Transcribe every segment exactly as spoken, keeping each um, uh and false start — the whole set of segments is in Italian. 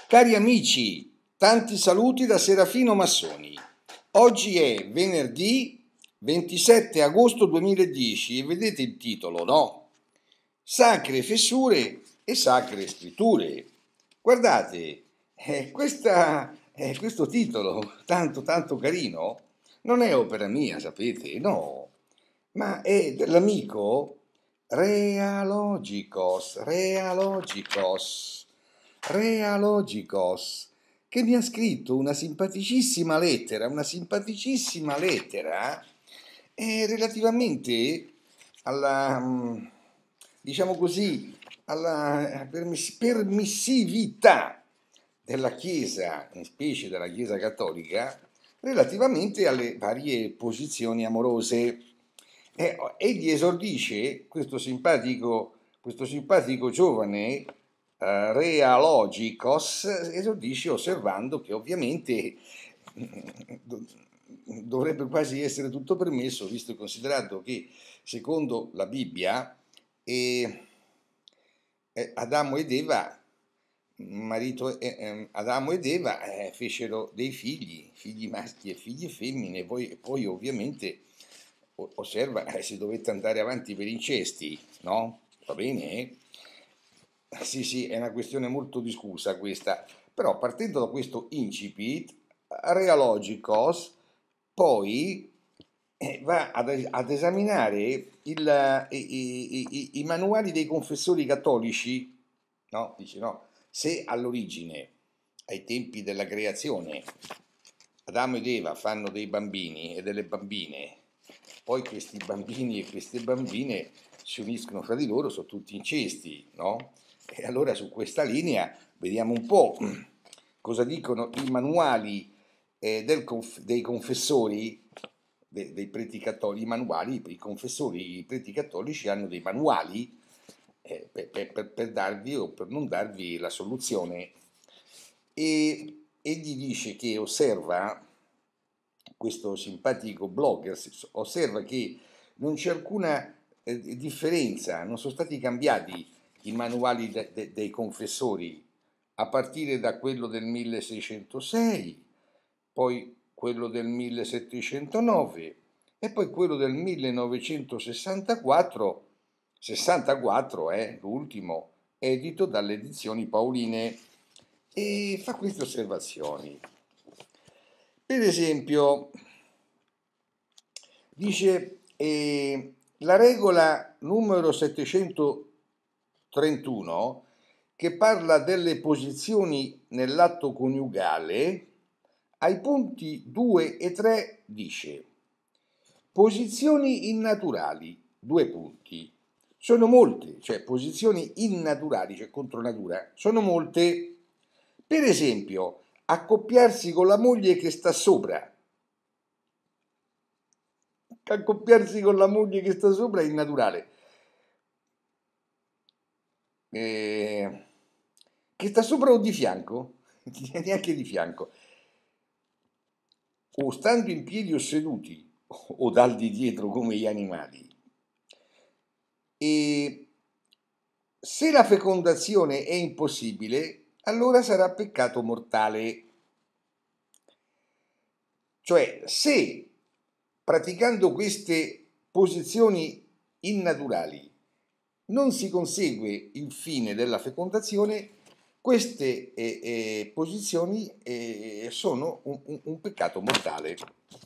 Cari amici, tanti saluti da Serafino Massoni. Oggi è venerdì ventisette agosto duemiladieci e vedete il titolo, no? Sacre fessure e sacre scritture. Guardate, eh, questa, eh, questo titolo, tanto tanto carino, non è opera mia, sapete, no, ma è dell'amico Realogicos, Realogicos, Realogicos, che mi ha scritto una simpaticissima lettera, una simpaticissima lettera eh, relativamente alla, mm, diciamo così, alla permiss- permissività della Chiesa, in specie della Chiesa cattolica, relativamente alle varie posizioni amorose. Eh, egli esordisce questo simpatico, questo simpatico giovane eh, Realogicos, esordisce osservando che ovviamente dovrebbe quasi essere tutto permesso, visto e considerato che secondo la Bibbia eh, eh, Adamo ed Eva, marito, eh, eh, Adamo ed Eva eh, fecero dei figli, figli maschi e figli femmine, poi, e poi ovviamente osserva, eh, si dovette andare avanti per incesti, no? Va bene? Sì, sì, è una questione molto discussa questa, però partendo da questo incipit, Realogicos poi eh, va ad, ad esaminare il, i, i, i, i manuali dei confessori cattolici, no? Dice no, se all'origine, ai tempi della creazione, Adamo ed Eva fanno dei bambini e delle bambine, poi questi bambini e queste bambine si uniscono fra di loro, sono tutti incesti, no? E allora su questa linea vediamo un po' cosa dicono i manuali eh, del conf- dei confessori, de- dei preti cattolici, i manuali, i confessori, i preti cattolici hanno dei manuali eh, per, per, per darvi o per non darvi la soluzione. E egli dice che osserva, questo simpatico blogger osserva che non c'è alcuna eh, differenza, non sono stati cambiati i manuali de- de- dei confessori a partire da quello del milleseicentosei, poi quello del millesettecentonove e poi quello del millenovecentosessantaquattro, sessantaquattro è l'ultimo, edito dalle edizioni Paoline, e fa queste osservazioni. Per esempio, dice eh, la regola numero settecentotrentuno, che parla delle posizioni nell'atto coniugale, ai punti due e tre dice: posizioni innaturali, due punti. Sono molte, cioè posizioni innaturali, cioè contro natura, sono molte. Per esempio, accoppiarsi con la moglie che sta sopra. Accoppiarsi con la moglie che sta sopra è innaturale. Eh, che sta sopra o di fianco? Neanche di fianco. O stando in piedi o seduti, o dal di dietro come gli animali. E se la fecondazione è impossibile, allora sarà peccato mortale. Cioè, se praticando queste posizioni innaturali non si consegue il fine della fecondazione, queste eh, eh, posizioni eh, sono un, un, un peccato mortale.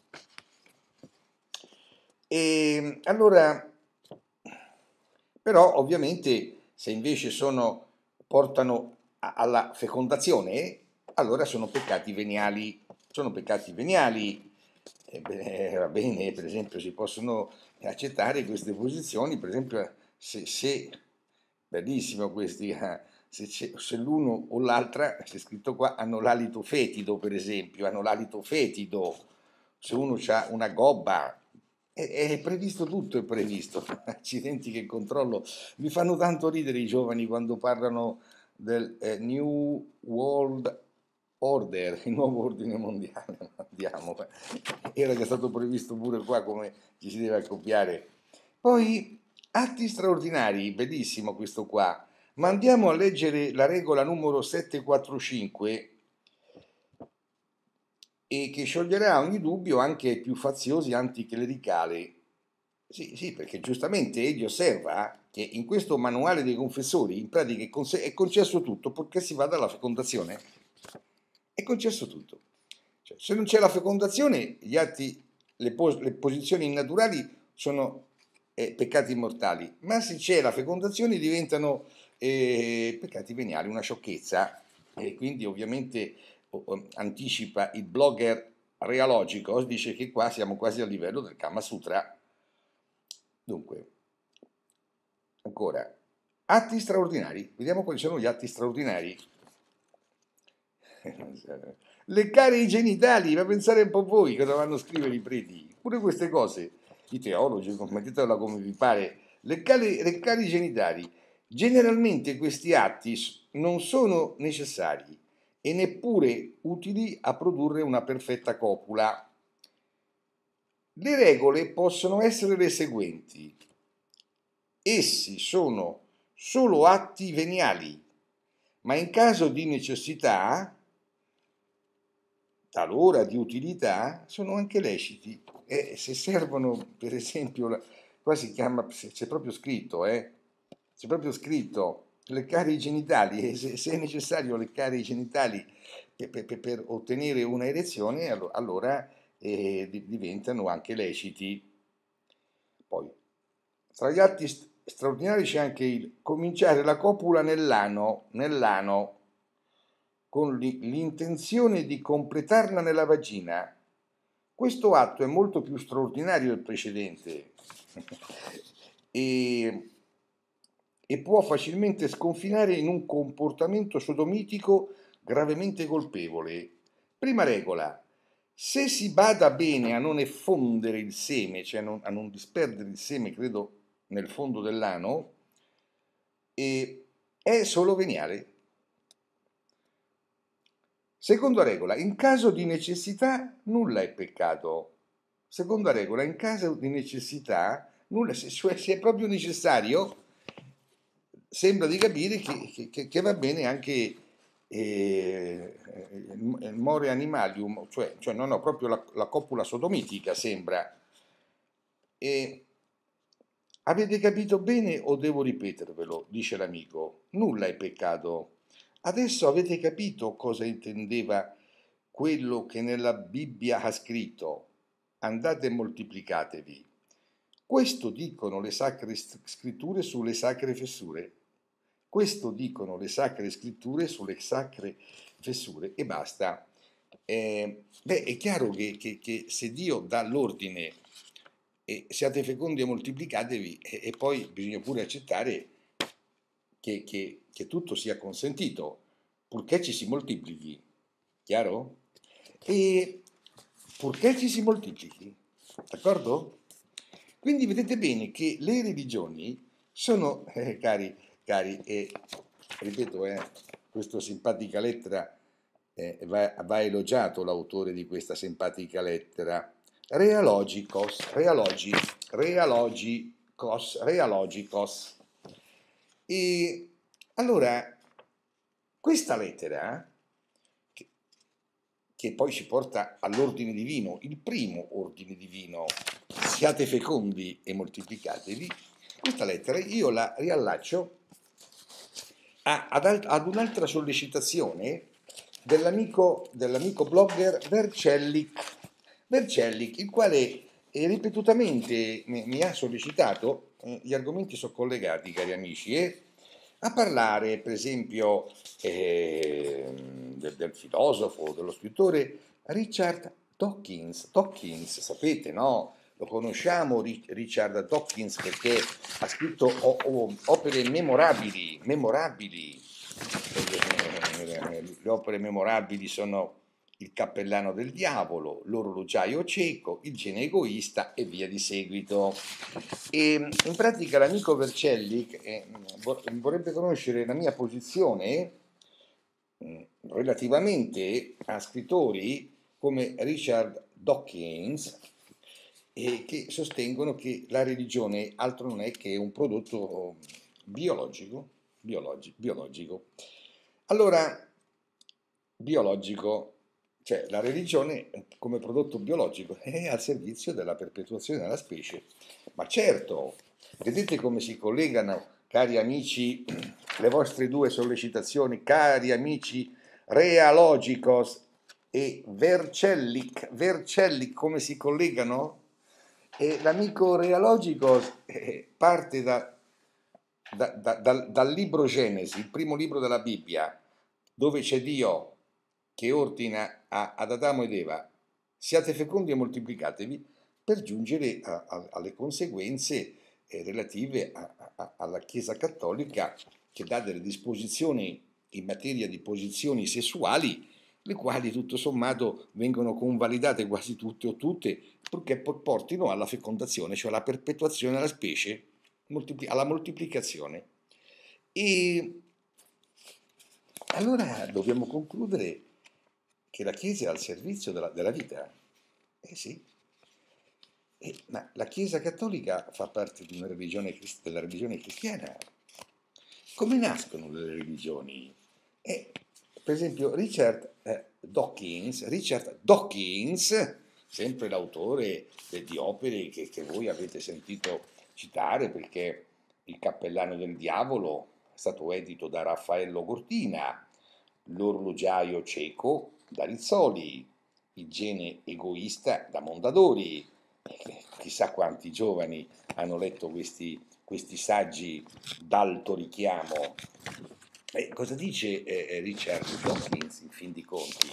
E allora, però ovviamente se invece sono, portano a, alla fecondazione, allora sono peccati veniali, sono peccati veniali. E beh, va bene, per esempio si possono accettare queste posizioni, per esempio se, se bellissimo questi, eh, se, se l'uno o l'altra, c'è scritto qua, hanno l'alito fetido, per esempio, hanno l'alito fetido, se uno ha una gobba, è, è previsto, tutto è previsto. Accidenti che controllo, mi fanno tanto ridere i giovani quando parlano del eh, New World Order, il nuovo ordine mondiale. Andiamo, era già stato previsto pure qua come ci si deve accoppiare. Poi atti straordinari, bellissimo questo qua, Ma andiamo a leggere la regola numero settecentoquarantacinque, e che scioglierà ogni dubbio anche ai più faziosi anticlericali. Sì, sì, perché giustamente egli osserva che in questo manuale dei confessori in pratica è, conse- è concesso tutto purché si vada alla fecondazione. È concesso tutto. Cioè, se non c'è la fecondazione, gli atti, le, pos- le posizioni innaturali sono eh, peccati mortali, ma se c'è la fecondazione diventano eh, peccati veniali, una sciocchezza. E quindi ovviamente o- o- anticipa il blogger Realogico, dice che qua siamo quasi a livello del Kama Sutra. Dunque, ancora, atti straordinari. Vediamo quali sono gli atti straordinari. Leccare i genitali, ma pensare un po' voi cosa vanno a scrivere i preti. Pure queste cose, i teologi, mettetela come vi pare. Leccare, leccare i genitali. Generalmente questi atti non sono necessari e neppure utili a produrre una perfetta copula. Le regole possono essere le seguenti. Essi sono solo atti veniali, ma in caso di necessità, talora di utilità, sono anche leciti. E se servono, per esempio, qua si chiama, c'è proprio scritto, eh, c'è proprio scritto leccare i genitali, e se, se è necessario leccare i genitali per, per, per ottenere una erezione, allora eh, diventano anche leciti. Poi, tra gli atti st- straordinari c'è anche il cominciare la copula nell'ano, nell'ano con l'intenzione di completarla nella vagina. Questo atto è molto più straordinario del precedente e, e può facilmente sconfinare in un comportamento sodomitico gravemente colpevole. Prima regola: se si bada bene a non effondere il seme, cioè non, a non disperdere il seme, credo, nel fondo dell'ano, e è solo veniale. Seconda regola: in caso di necessità nulla è peccato. Seconda regola: in caso di necessità nulla, cioè se è proprio necessario, sembra di capire che, che, che va bene anche eh, il more animalium, cioè, cioè non ho proprio la, la copula sodomitica, sembra. E avete capito bene o devo ripetervelo? Dice l'amico. Nulla è peccato. Adesso avete capito cosa intendeva quello che nella Bibbia ha scritto: andate e moltiplicatevi. Questo dicono le sacre scritture sulle sacre fessure. Questo dicono le sacre scritture sulle sacre fessure e basta. Eh, beh, è chiaro che, che, che se Dio dà l'ordine e siate fecondi e moltiplicatevi, e, e poi bisogna pure accettare che, che, che tutto sia consentito, purché ci si moltiplichi. Chiaro? E purché ci si moltiplichi, d'accordo? Quindi vedete bene che le religioni sono, eh, cari, cari, e ripeto, eh, questa simpatica lettera eh, va, va elogiato l'autore di questa simpatica lettera, Realogicos, realogi, realogicos, realogicos. E allora, questa lettera, che, che poi ci porta all'ordine divino, il primo ordine divino, siate fecondi e moltiplicatevi, questa lettera io la riallaccio a, ad, ad un'altra sollecitazione dell'amico, dell'amico blogger Vercellic, Vercellic, il quale eh, ripetutamente mi, mi ha sollecitato, eh, gli argomenti sono collegati, cari amici, eh, a parlare, per esempio, eh, del, del filosofo, dello scrittore Richard Dawkins. Dawkins, sapete, no? Lo conosciamo Richard Dawkins perché ha scritto o, o, opere memorabili, memorabili. Le opere memorabili sono Il cappellano del diavolo, L'orologiaio cieco, Il genio egoista e via di seguito. E in pratica l'amico Vercelli eh, vorrebbe conoscere la mia posizione eh, relativamente a scrittori come Richard Dawkins, e che sostengono che la religione altro non è che un prodotto biologico, biologi- biologico. Allora, biologico, cioè la religione come prodotto biologico è al servizio della perpetuazione della specie. Ma certo, vedete come si collegano, cari amici, le vostre due sollecitazioni, cari amici Realogicos e Vercellic, Vercellic come si collegano? E l'amico Realogicos eh, parte da, da, da, dal, dal libro Genesi, il primo libro della Bibbia, dove c'è Dio che ordina a, ad Adamo ed Eva: siate fecondi e moltiplicatevi, per giungere a, a, alle conseguenze eh, relative a, a, alla Chiesa Cattolica, che dà delle disposizioni in materia di posizioni sessuali, le quali tutto sommato vengono convalidate quasi tutte o tutte, purché portino alla fecondazione, cioè alla perpetuazione della specie, alla moltiplicazione. E allora dobbiamo concludere che la Chiesa è al servizio della, della vita. Eh sì. Eh, ma la Chiesa Cattolica fa parte di una religione, della religione cristiana. Come nascono le religioni? Eh, per esempio Richard eh, Dawkins, Richard Dawkins, sempre l'autore di opere che, che voi avete sentito citare, perché Il cappellano del diavolo è stato edito da Raffaello Cortina, L'orologiaio cieco da Rizzoli, Il gene egoista da Mondadori. Eh, chissà quanti giovani hanno letto questi, questi saggi d'alto richiamo. Eh, cosa dice eh, Richard Dawkins, in fin di conti?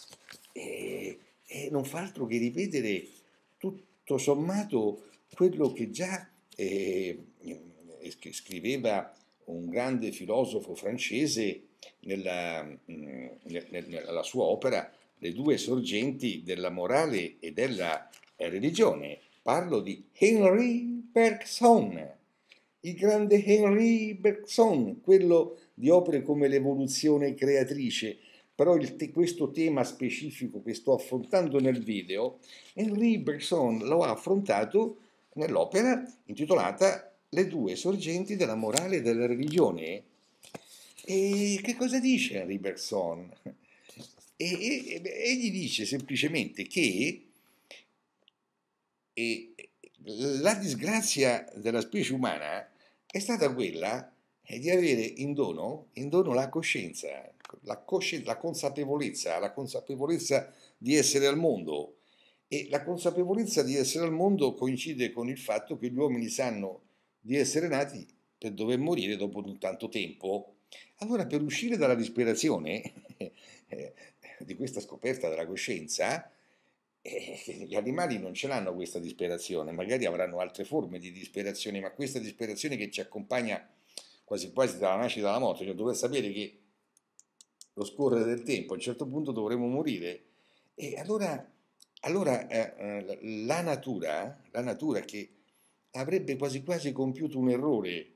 Eh, eh, non fa altro che ripetere tutto sommato quello che già eh, scriveva un grande filosofo francese nella, mh, nella sua opera Le due sorgenti della morale e della religione. Parlo di Henri Bergson, il grande Henri Bergson, quello di opere come L'evoluzione creatrice. Però il te, questo tema specifico che sto affrontando nel video, Henri Bergson lo ha affrontato nell'opera intitolata Le due sorgenti della morale e della religione. E che cosa dice Henri Bergson? E, e, egli dice semplicemente che e, la disgrazia della specie umana è stata quella di avere in dono, in dono la coscienza, la, cosci- la consapevolezza, la consapevolezza di essere al mondo. E la consapevolezza di essere al mondo coincide con il fatto che gli uomini sanno di essere nati per dover morire dopo tanto tempo. Allora, per uscire dalla disperazione eh, di questa scoperta della coscienza, eh, gli animali non ce l'hanno questa disperazione, magari avranno altre forme di disperazione, ma questa disperazione che ci accompagna quasi quasi dalla nascita alla morte, cioè dover sapere che lo scorrere del tempo a un certo punto dovremo morire. E allora, allora eh, eh, la natura, la natura che avrebbe quasi quasi compiuto un errore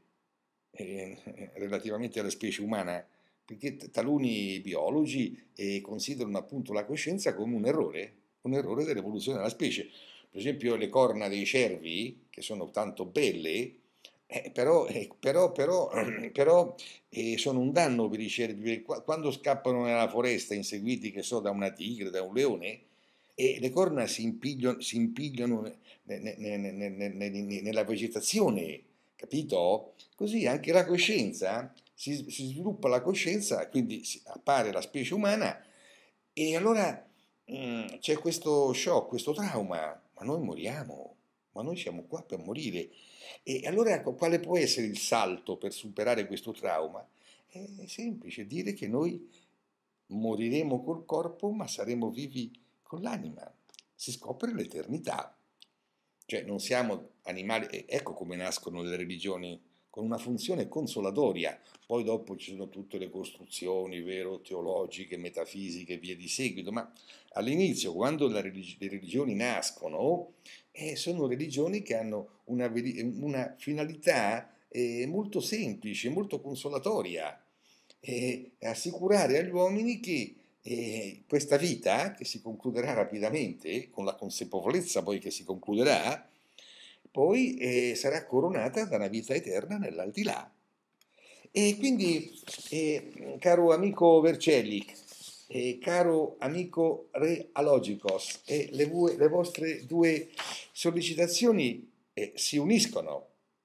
eh, relativamente alla specie umana, perché taluni biologi eh, considerano appunto la coscienza come un errore, un errore dell'evoluzione della specie. Per esempio le corna dei cervi, che sono tanto belle, eh, però, eh, però, però, però eh, sono un danno per i cervi. Quando scappano nella foresta inseguiti, che so, da una tigre, da un leone, e le corna si impigliano, si impigliano ne- ne- ne- ne- ne- ne- nella vegetazione, capito? Così anche la coscienza, si, si sviluppa la coscienza, quindi appare la specie umana e allora mm, c'è questo shock, questo trauma, ma noi moriamo, ma noi siamo qua per morire. E allora quale può essere il salto per superare questo trauma? È semplice, dire che noi moriremo col corpo, ma saremo vivi con l'anima. Si scopre l'eternità. Cioè non siamo animali, ecco come nascono le religioni, con una funzione consolatoria. Poi dopo ci sono tutte le costruzioni, vero, teologiche, metafisiche, via di seguito, ma all'inizio, quando religi- le religioni nascono, eh, sono religioni che hanno una, una finalità eh, molto semplice, molto consolatoria, eh, assicurare agli uomini che e questa vita, che si concluderà rapidamente, con la consapevolezza poi che si concluderà, poi eh, sarà coronata da una vita eterna nell'aldilà. E quindi, eh, caro amico Vercelli, eh, caro amico Re Alogicos, eh, le, vue- le vostre due sollecitazioni eh, si uniscono.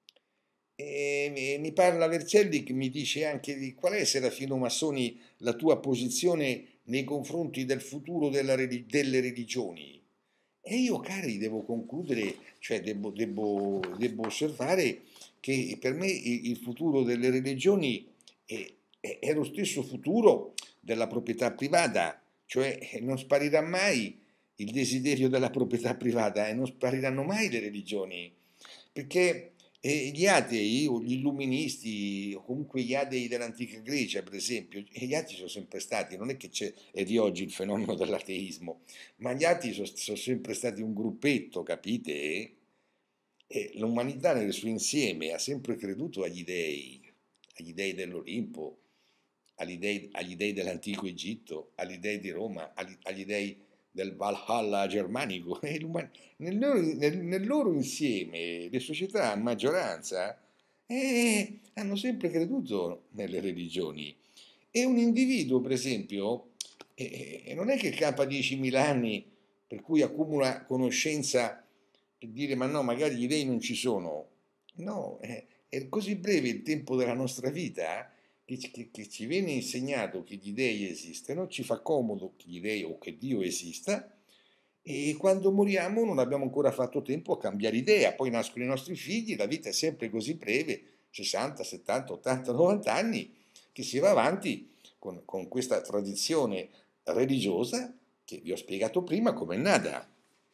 E mi mi parla Vercelli che mi dice anche di qual è, Serafino Massoni, la tua posizione nei confronti del futuro della reli- delle religioni. E io, cari, devo concludere, cioè devo, devo- devo osservare che per me il, il futuro delle religioni è, è- è lo stesso futuro della proprietà privata, cioè eh, non sparirà mai il desiderio della proprietà privata e non spariranno mai le religioni, perché eh, gli atei o gli illuministi o comunque gli atei dell'antica Grecia, per esempio, e gli atei sono sempre stati, non è che c'è, è di oggi il fenomeno dell'ateismo, ma gli atei sono, sono sempre stati un gruppetto, capite? E l'umanità nel suo insieme ha sempre creduto agli dei, agli dei dell'Olimpo, agli dei, agli dei dell'antico Egitto, agli dei di Roma, agli, agli dei del Valhalla germanico. E l'uman- nel, loro, nel- nel loro insieme, le società a maggioranza eh, hanno sempre creduto nelle religioni. E un individuo, per esempio, eh, eh, non è che campa diecimila anni per cui accumula conoscenza per dire ma no, magari gli dei non ci sono. No, eh, è così breve il tempo della nostra vita che, ci- che- che ci viene insegnato che gli dei esistono, ci fa comodo che gli dei o che Dio esista e quando moriamo non abbiamo ancora fatto tempo a cambiare idea, poi nascono i nostri figli, la vita è sempre così breve, sessanta, settanta, ottanta, novanta anni, che si va avanti con, con questa tradizione religiosa che vi ho spiegato prima come è nata.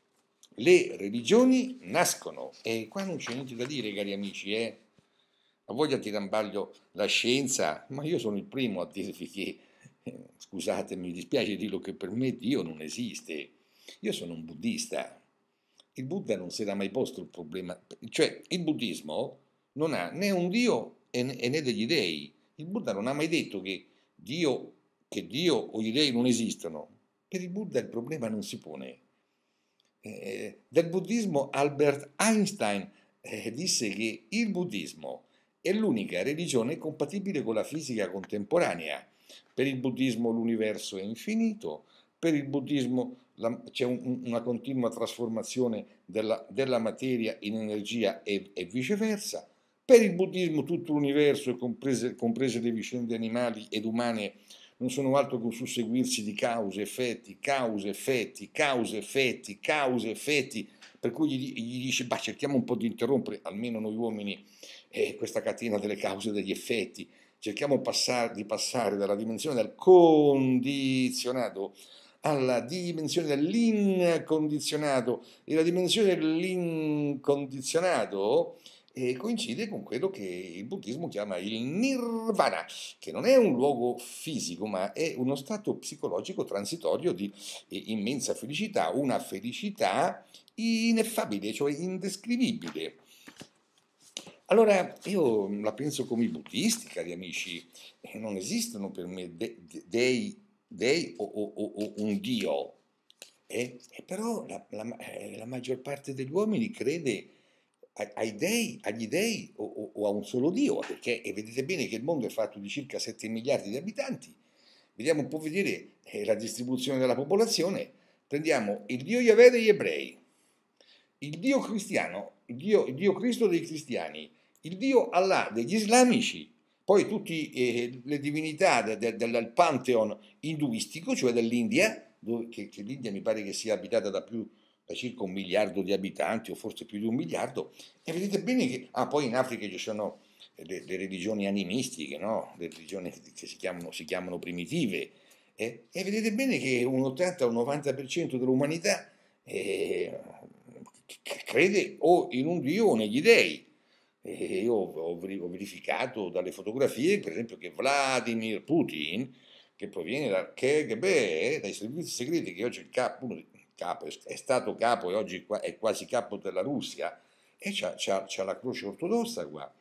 Le religioni nascono e qua non c'è niente da dire, cari amici, eh? A voglia tirar in ballo la scienza, ma io sono il primo a dirvi che, eh, scusate, mi dispiace dirlo, che per me Dio non esiste. Io sono un buddista. Il Buddha non si era mai posto il problema, cioè il buddismo non ha né un Dio e né, e né degli dei. Il Buddha non ha mai detto che Dio, che Dio o gli dei non esistono. Per il Buddha il problema non si pone. Eh, del buddismo Albert Einstein eh, disse che il buddismo è l'unica religione compatibile con la fisica contemporanea. Per il buddismo l'universo è infinito, per il buddismo la, c'è un, una continua trasformazione della, della, materia in energia e, e viceversa. Per il buddismo tutto l'universo, comprese, comprese le vicende animali ed umane, non sono altro che un susseguirsi di cause, effetti, cause, effetti, cause, effetti, cause, effetti, per cui gli, gli dice, bah, cerchiamo un po' di interrompere, almeno noi uomini, eh, questa catena delle cause e degli effetti, cerchiamo passare, di passare dalla dimensione del condizionato alla dimensione dell'incondizionato, e la dimensione dell'incondizionato eh, coincide con quello che il buddismo chiama il nirvana, che non è un luogo fisico, ma è uno stato psicologico transitorio di eh, immensa felicità, una felicità ineffabile, cioè indescrivibile. Allora, io la penso come i buddisti, cari amici, e non esistono per me de- de- dei, dei o, o- o- o un dio, eh? E però la, la- eh, la maggior parte degli uomini crede a- ai dei, agli dei o, o- o a un solo dio, perché e vedete bene che il mondo è fatto di circa sette miliardi di abitanti. Vediamo un po' vedere eh, la distribuzione della popolazione. Prendiamo il dio Yahweh degli ebrei, il dio cristiano, il dio, il dio Cristo dei cristiani, il dio Allah degli islamici, poi tutte eh, le divinità de, de, del pantheon induistico, cioè dell'India, dove, che, che l'India mi pare che sia abitata da più da circa un miliardo di abitanti o forse più di un miliardo, e vedete bene che ah, poi in Africa ci sono le, le religioni animistiche, no? Le religioni che si chiamano, si chiamano primitive, eh? E vedete bene che un ottanta o un novanta per cento dell'umanità eh, crede o in un dio o negli dei. E io ho verificato dalle fotografie, per esempio, che Vladimir Putin, che proviene dal K G B, dai servizi segreti, che oggi è il capo, uno, capo, è stato capo e oggi è quasi capo della Russia, e c'ha, c'ha, c'ha la croce ortodossa qua.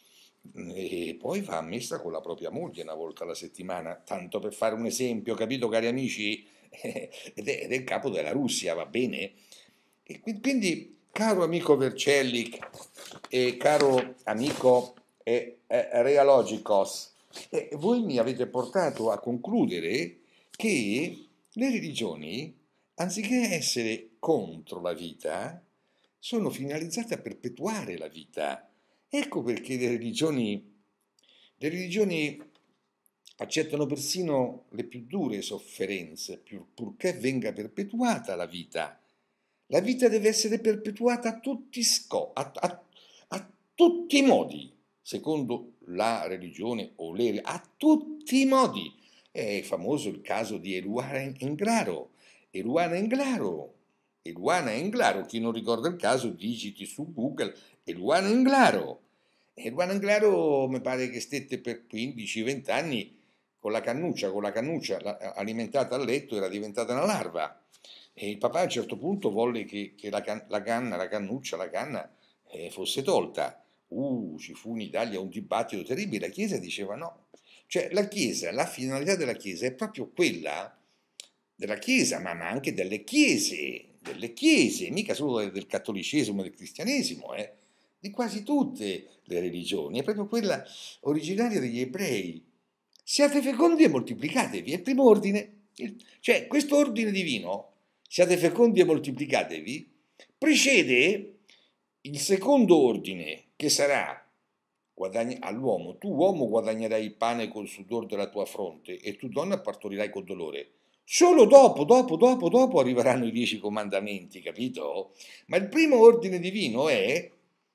E poi va a messa con la propria moglie una volta alla settimana, tanto per fare un esempio, capito, cari amici? Ed è, ed è il capo della Russia, va bene? E quindi, caro amico Vercelli e caro amico e, e realogikos. E voi mi avete portato a concludere che le religioni, anziché essere contro la vita, sono finalizzate a perpetuare la vita. Ecco perché le religioni, le religioni accettano persino le più dure sofferenze, pur- purché venga perpetuata la vita. La vita deve essere perpetuata a tutti, sco- a, a- a tutti i modi, secondo la religione o le, a tutti i modi. È famoso il caso di Eluana Englaro. Eluana Englaro, Eluana Englaro, chi non ricorda il caso, digiti su Google Eluana Englaro. Eluana Englaro mi pare che stette per quindici venti anni con la cannuccia, con la cannuccia la- alimentata a letto, era diventata una larva. E il papà a un certo punto volle che, che la, can- la canna, la cannuccia, la canna eh, fosse tolta. Uh, ci fu in Italia un dibattito terribile, la Chiesa diceva no. Cioè la Chiesa, la finalità della Chiesa è proprio quella della Chiesa, ma, ma anche delle chiese, delle chiese, mica solo del, del cattolicesimo e del cristianesimo, eh, di quasi tutte le religioni, è proprio quella originaria degli ebrei. Siate fecondi e moltiplicatevi, è il primo ordine. Il- cioè questo ordine divino, siate fecondi e moltiplicatevi, precede il secondo ordine che sarà guadagni- all'uomo, tu uomo guadagnerai il pane col sudor della tua fronte e tu donna partorirai col dolore. Solo dopo, dopo, dopo, dopo arriveranno i dieci comandamenti, capito? Ma il primo ordine divino è,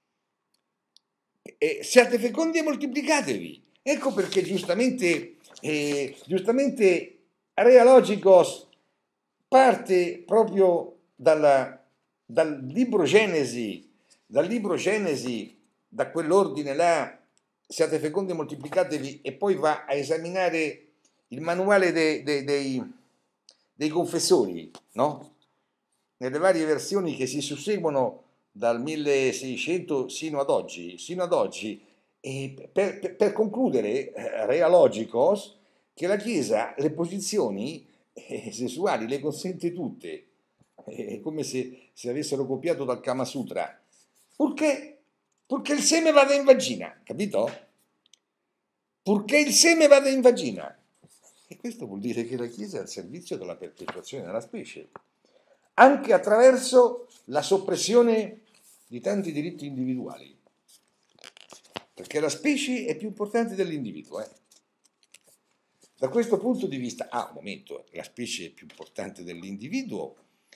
è siate fecondi e moltiplicatevi. Ecco perché giustamente, eh, giustamente Realogicos parte proprio dalla- dal libro Genesi, dal libro Genesi, da quell'ordine là, siate fecondi e moltiplicatevi, e poi va a esaminare il manuale de- de- dei, dei confessori, no? Nelle varie versioni che si susseguono dal milleseicento sino ad oggi, sino ad oggi, e per, per- per concludere, eh, Realogicos, che la Chiesa le posizioni eh, sessuali le consente tutte, è come se, se avessero copiato dal Kama Sutra, purché, purché il seme vada in vagina, capito? Purché il seme vada in vagina. E questo vuol dire che la Chiesa è al servizio della perpetuazione della specie, anche attraverso la soppressione di tanti diritti individuali, perché la specie è più importante dell'individuo. Eh. Da questo punto di vista, ah, un momento, la specie è più importante dell'individuo,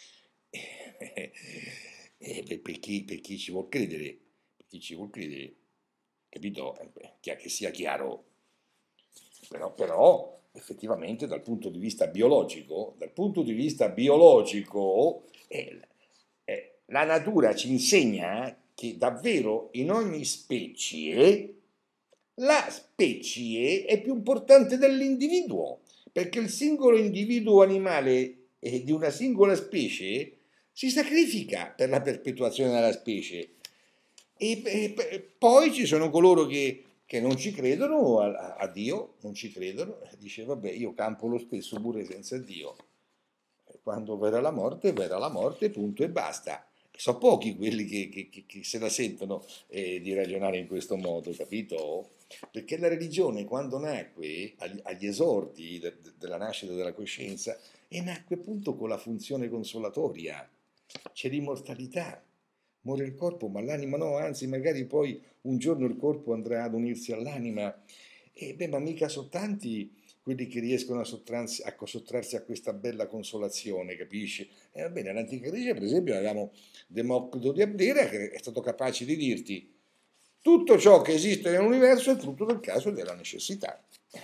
eh, eh, per, per chi, per chi ci vuol credere, per chi ci vuol credere, capito? Eh, che sia chiaro, però, però effettivamente dal punto di vista biologico, dal punto di vista biologico, eh, eh, la natura ci insegna che davvero in ogni specie la specie è più importante dell'individuo, perché il singolo individuo animale eh, di una singola specie si sacrifica per la perpetuazione della specie. E, e poi ci sono coloro che, che non ci credono a, a Dio, non ci credono, dice vabbè io campo lo stesso pure senza Dio. Quando verrà la morte, verrà la morte, punto e basta. Sono pochi quelli che, che, che, che se la sentono eh, di ragionare in questo modo, capito? Perché la religione, quando nacque, agli, agli esordi de, de, della nascita della coscienza, e nacque appunto con la funzione consolatoria. C'è l'immortalità, muore il corpo, ma l'anima no, anzi magari poi un giorno il corpo andrà ad unirsi all'anima. E beh, ma mica sono tanti quelli che riescono a sottrarsi a, sottrarsi a questa bella consolazione, capisci? E va bene, nell'antica Grecia, per esempio, avevamo Democrito di Abdera che è stato capace di dirti tutto ciò che esiste nell'universo è frutto del caso e della necessità.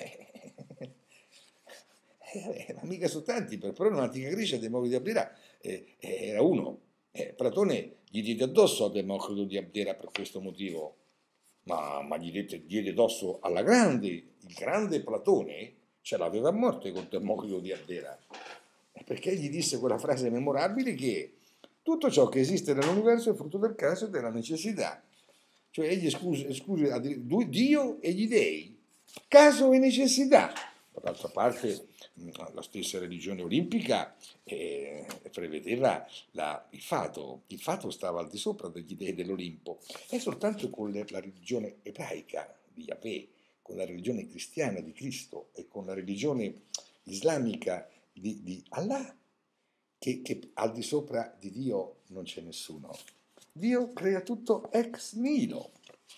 Eh, ma mica sono tanti, però nell'antica Grecia Democrito di Abdera eh, era uno. Eh, Platone gli diede addosso a Democrito di Abdera per questo motivo, ma, ma gli diede, diede addosso alla grande, il grande Platone ce l'aveva a morte con Democrito di Abdera, perché gli disse quella frase memorabile che tutto ciò che esiste nell'universo è frutto del caso e della necessità. Cioè egli escluse, escluse Dio e gli dei, caso e necessità. D'altra parte la stessa religione olimpica eh, prevedeva la, il fato, il fato stava al di sopra degli dei dell'Olimpo, è soltanto con le, la religione ebraica, di Yahweh, con la religione cristiana di Cristo e con la religione islamica di, di Allah, che, che al di sopra di Dio non c'è nessuno. Dio crea tutto ex nihilo.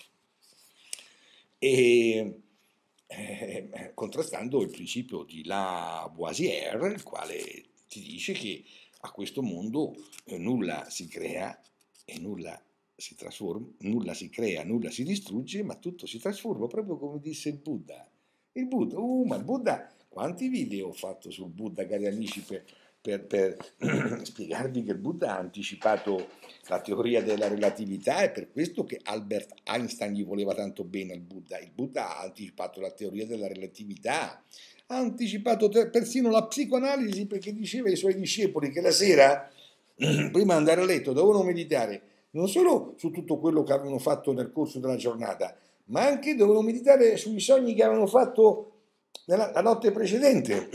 E eh, contrastando il principio di Lavoisier, il quale ti dice che a questo mondo eh, nulla si crea e nulla si trasforma, nulla si crea, nulla si distrugge, ma tutto si trasforma, proprio come disse il Buddha. Il Buddha, uh, ma il Buddha, quanti video ho fatto sul Buddha, cari amici, per, per, per spiegarvi che il Buddha ha anticipato la teoria della relatività, è per questo che Albert Einstein gli voleva tanto bene al Buddha. Il Buddha ha anticipato la teoria della relatività, ha anticipato persino la psicoanalisi, perché diceva ai suoi discepoli che la sera, prima di andare a letto, dovevano meditare non solo su tutto quello che avevano fatto nel corso della giornata, ma anche dovevano meditare sui sogni che avevano fatto nella, la notte precedente.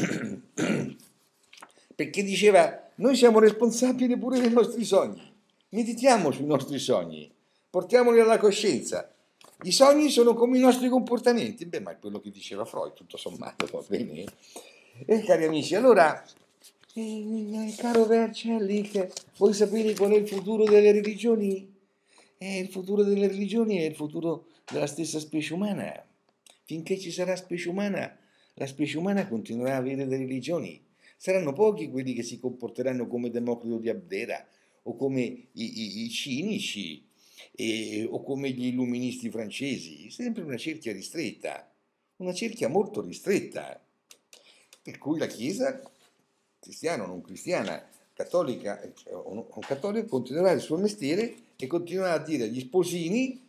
Perché diceva, noi siamo responsabili pure dei nostri sogni. Meditiamo sui nostri sogni, portiamoli alla coscienza. I sogni sono come i nostri comportamenti. Beh, ma è quello che diceva Freud, tutto sommato, va bene? E cari amici, allora, eh, caro Vercelli, vuoi sapere qual è il futuro delle religioni? Eh, il futuro delle religioni è il futuro della stessa specie umana. Finché ci sarà specie umana, la specie umana continuerà a avere delle religioni. Saranno pochi quelli che si comporteranno come Democrito di Abdera, o come i, i, i cinici, e, o come gli illuministi francesi, sempre una cerchia ristretta, una cerchia molto ristretta, per cui la Chiesa, cristiana o non cristiana, cattolica o non cattolica, continuerà il suo mestiere e continuerà a dire agli sposini,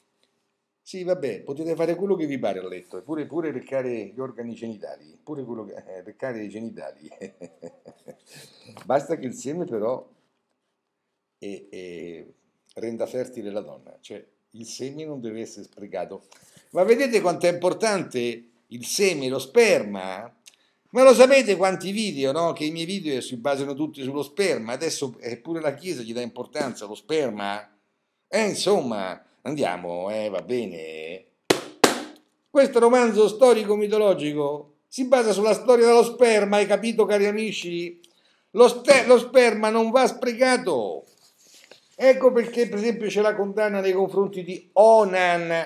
sì vabbè, potete fare quello che vi pare a letto, e pure, pure leccare gli organi genitali, pure quello che, eh, leccare i genitali, basta che il seme però e, e renda fertile la donna, cioè il seme non deve essere sprecato. Ma vedete quanto è importante il seme, lo sperma? Ma lo sapete quanti video, no? Che i miei video si basano tutti sullo sperma, adesso pure la Chiesa gli dà importanza allo sperma? E insomma, andiamo, eh, va bene. Questo romanzo storico-mitologico si basa sulla storia dello sperma, hai capito, cari amici? Lo, lo sperma non va sprecato. Ecco perché, per esempio, c'è la condanna nei confronti di Onan,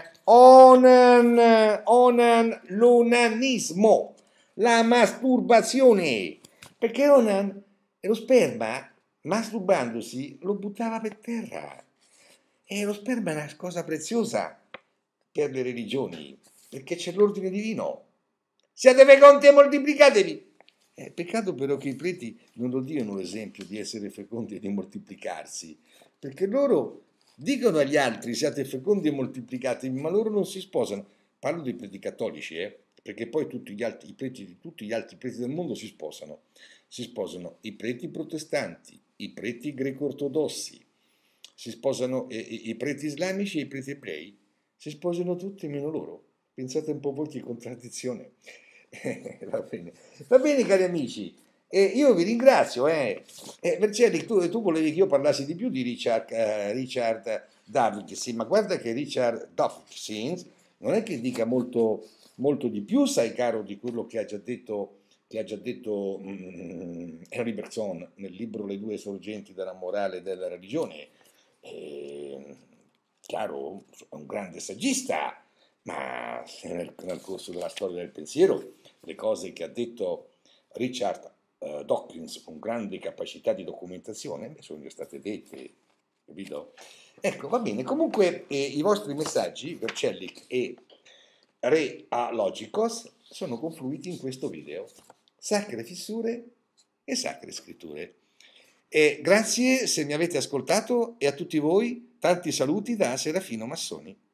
Onan, Onan, l'onanismo, la masturbazione, perché Onan e lo sperma, masturbandosi, lo buttava per terra. E lo sperma è una cosa preziosa per le religioni, perché c'è l'ordine divino. Siate fecondi e moltiplicatevi. Eh, peccato però che i preti non lo diano l'esempio di essere fecondi e di moltiplicarsi, perché loro dicono agli altri siate fecondi e moltiplicatevi, ma loro non si sposano. Parlo dei preti cattolici, eh, perché poi tutti gli altri, i preti, tutti gli altri preti del mondo si sposano. Si sposano i preti protestanti, i preti greco-ortodossi, si sposano eh, i preti islamici e i preti ebrei. Si sposano tutti meno loro. Pensate un po' voi che contraddizione. Va bene, va bene cari amici, eh, io vi ringrazio. Eh. Eh, Vercelli, tu, tu volevi che io parlassi di più di Richard, uh, Richard Dawkins, ma guarda che Richard Dawkins non è che dica molto, molto di più, sai caro, di quello che ha già detto, che ha già detto um, Henry Bergson nel libro Le due sorgenti della morale e della religione. Eh, chiaro, è un grande saggista, ma nel, nel corso della storia del pensiero le cose che ha detto Richard uh, Dawkins con grande capacità di documentazione sono già state dette, capito? Ecco, va bene, comunque eh, i vostri messaggi, Vercelli e Re a Logicos, sono confluiti in questo video, Sacre Fissure e Sacre Scritture. E grazie se mi avete ascoltato e a tutti voi tanti saluti da Serafino Massoni.